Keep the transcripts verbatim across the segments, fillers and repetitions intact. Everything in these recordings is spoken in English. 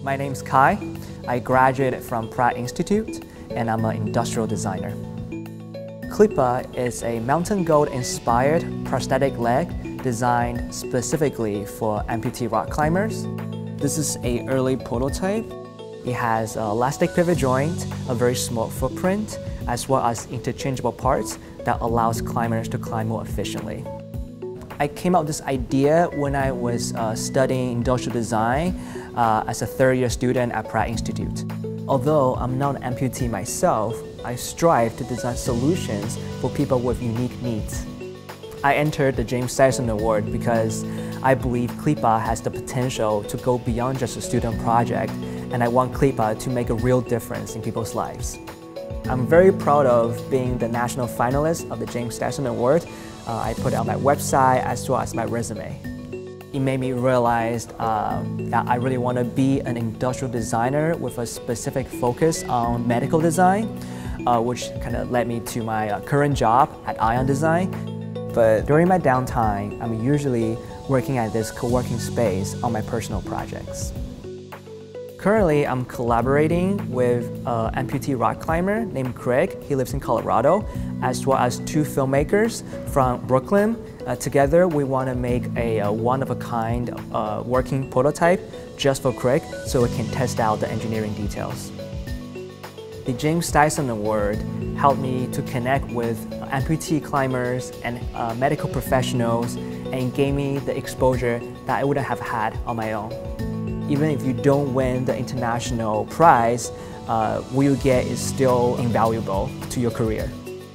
My name's Kai. I graduated from Pratt Institute and I'm an industrial designer. Klippa is a mountain goat-inspired prosthetic leg designed specifically for amputee rock climbers. This is an early prototype. It has an elastic pivot joint, a very small footprint, as well as interchangeable parts that allows climbers to climb more efficiently. I came up with this idea when I was uh, studying industrial design uh, as a third year student at Pratt Institute. Although I'm not an amputee myself, I strive to design solutions for people with unique needs. I entered the James Dyson Award because I believe Klippa has the potential to go beyond just a student project, and I want Klippa to make a real difference in people's lives. I'm very proud of being the national finalist of the James Dyson Award. Uh, I put it on my website as well as my resume. It made me realize um, that I really want to be an industrial designer with a specific focus on medical design, uh, which kind of led me to my uh, current job at Ion Design. But during my downtime, I'm usually working at this co-working space on my personal projects. Currently, I'm collaborating with an amputee rock climber named Craig. He lives in Colorado, as well as two filmmakers from Brooklyn. Uh, together, we want to make a, a one-of-a-kind uh, working prototype just for Craig so we can test out the engineering details. The James Dyson Award helped me to connect with amputee climbers and uh, medical professionals and gave me the exposure that I wouldn't have had on my own. Even if you don't win the international prize, uh, what you get is still invaluable to your career.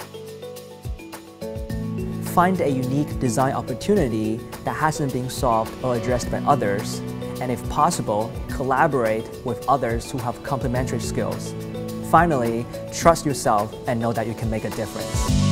Find a unique design opportunity that hasn't been solved or addressed by others, and if possible, collaborate with others who have complementary skills. Finally, trust yourself and know that you can make a difference.